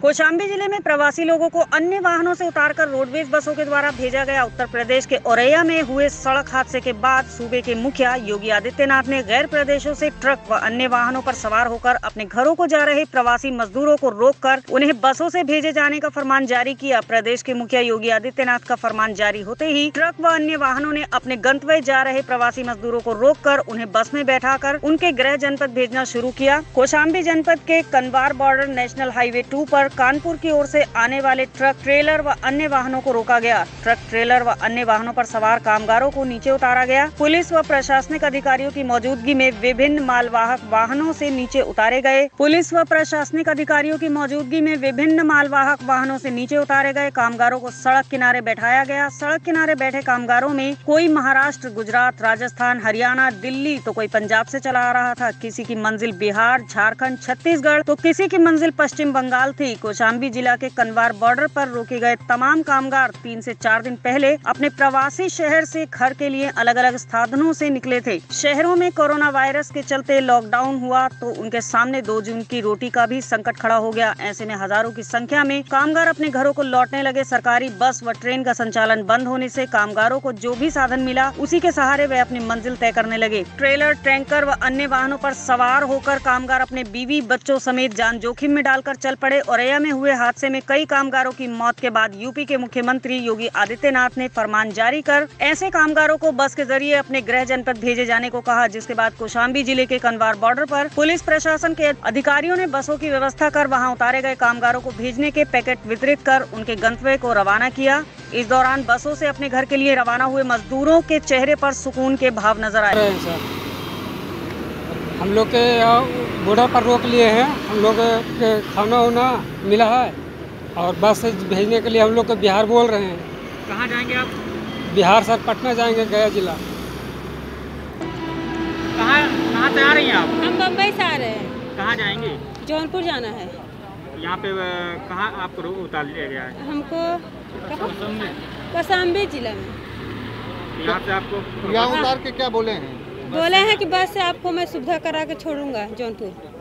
कौशाम्बी जिले में प्रवासी लोगों को अन्य वाहनों से उतारकर रोडवेज बसों के द्वारा भेजा गया। उत्तर प्रदेश के औरैया में हुए सड़क हादसे के बाद सूबे के मुखिया योगी आदित्यनाथ ने गैर प्रदेशों से ट्रक व अन्य वाहनों पर सवार होकर अपने घरों को जा रहे प्रवासी मजदूरों को रोककर उन्हें बसों से भेजे जाने का फरमान जारी किया। प्रदेश के मुखिया योगी आदित्यनाथ का फरमान जारी होते ही ट्रक व अन्य वाहनों ने अपने गंतव्य जा रहे प्रवासी मजदूरों को रोककर उन्हें बस में बैठाकर उनके गृह जनपद भेजना शुरू किया। कौशाम्बी जनपद के कनवार बॉर्डर नेशनल हाईवे 2 पर कानपुर की ओर से आने वाले ट्रक, ट्रेलर व अन्य वाहनों को रोका गया। ट्रक, ट्रेलर व अन्य वाहनों पर सवार कामगारों को नीचे उतारा गया। पुलिस व प्रशासनिक अधिकारियों की मौजूदगी में विभिन्न मालवाहक वाहनों से नीचे उतारे गए। पुलिस व प्रशासनिक अधिकारियों की मौजूदगी में विभिन्न मालवाहक वाहनों से नीचे उतारे गए कामगारों को सड़क किनारे बैठाया गया। सड़क किनारे बैठे कामगारों में कोई महाराष्ट्र, गुजरात, राजस्थान, हरियाणा, दिल्ली तो कोई पंजाब से चला आ रहा था। किसी की मंजिल बिहार, झारखंड, छत्तीसगढ़ तो किसी की मंजिल पश्चिम बंगाल थी। कौशाम्बी जिला के कनवार बॉर्डर पर रोके गए तमाम कामगार 3 से 4 दिन पहले अपने प्रवासी शहर से घर के लिए अलग अलग साधनों से निकले थे। शहरों में कोरोना वायरस के चलते लॉकडाउन हुआ तो उनके सामने 2 जून की रोटी का भी संकट खड़ा हो गया। ऐसे में हजारों की संख्या में कामगार अपने घरों को लौटने लगे। सरकारी बस व ट्रेन का संचालन बंद होने से कामगारों को जो भी साधन मिला उसी के सहारे वे अपनी मंजिल तय करने लगे। ट्रेलर, टैंकर व अन्य वाहनों पर सवार होकर कामगार अपने बीवी बच्चों समेत जान जोखिम में डालकर चल पड़े। औरैया में हुए हादसे में कई कामगारों की मौत के बाद यूपी के मुख्यमंत्री योगी आदित्यनाथ ने फरमान जारी कर ऐसे कामगारों को बस के जरिए अपने गृह जनपद भेजे जाने को कहा, जिसके बाद कौशाम्बी जिले के कनवार बॉर्डर पर पुलिस प्रशासन के अधिकारियों ने बसों की व्यवस्था कर वहां उतारे गए कामगारों को भेजने के पैकेट वितरित कर उनके गंतव्य को रवाना किया। इस दौरान बसों से अपने घर के लिए रवाना हुए मजदूरों के चेहरे पर सुकून के भाव नजर आए। हम लोग के बॉर्डर पर रोक लिए हैं। हम लोग के खाना वाना मिला है और बस से भेजने के लिए हम लोग को बिहार बोल रहे हैं। कहाँ जाएंगे आप? बिहार सर, पटना जाएंगे, गया जिला। कहाँ से आ रही हैं आप? हम बम्बई से आ रहे हैं। कहाँ जाएंगे? जौनपुर जाना है। यहाँ पे कहाँ आपको उतार लिया गया है? हमको कौशाम्बी जिला में। यहाँ से आपको यहाँ उतार के क्या बोले हैं? बोले हैं कि बस से आपको मैं सुविधा करा के छोड़ूंगा जौनपुर।